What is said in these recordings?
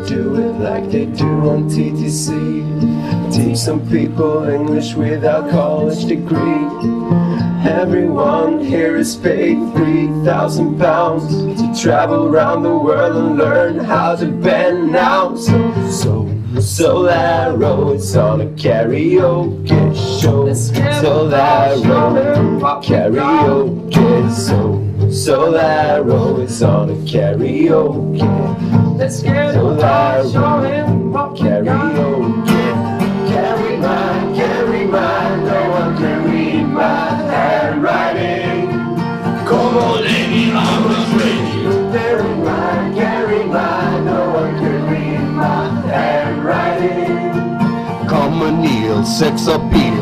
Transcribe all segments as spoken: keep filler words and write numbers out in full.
do it like they do on T T C. Teach some people English without college degree. Everyone here is paid three thousand pounds to travel around the world and learn how to bend now. So, so, Solaro, it's on a karaoke show. Solaro, karaoke. So, Solaro, it's on a karaoke. Let's get Solaro, show him what karaoke. Carry mine, carry mine, no one can read my handwriting. Come on, lady, I'm afraid. Carry mine, carry mine, no one can read my handwriting. Commonweal sex appeal.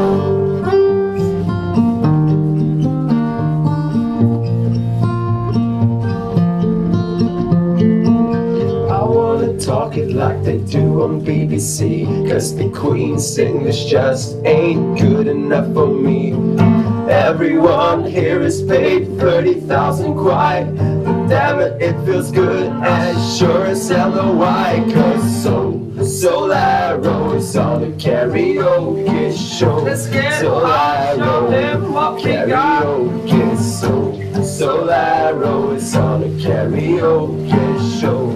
Talk it like they do on B B C, cause the Queen's English just ain't good enough for me. Everyone here is paid thirty thousand quid. Damn it, it feels good and sure as hell know why. Cause so, Solaro is on a karaoke show. Solaro, karaoke. So, Solaro is on a karaoke show.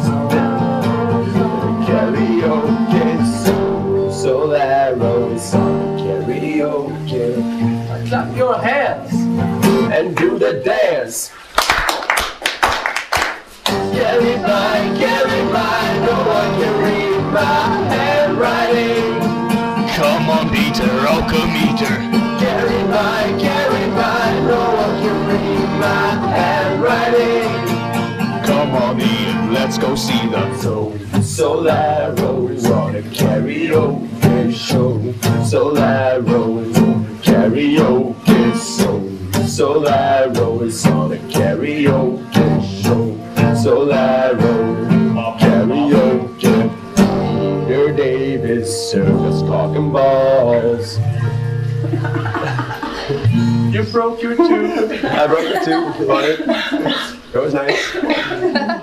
Karaoke, so Solaro is on karaoke. Clap your hands and do the dance. Carry mine, carry mine, no one can read my handwriting. Come on, Peter, alchemy-ter. Carry mine, carry mine, no one can read my handwriting. Come on, Ian, let's go see the So, Solaro is on a karaoke show. Solaro is on a karaoke show. Solaro is on a karaoke show. Solaro, karaoke. Your Davis Circus talking balls. You broke your tooth. I broke the tooth. It was nice.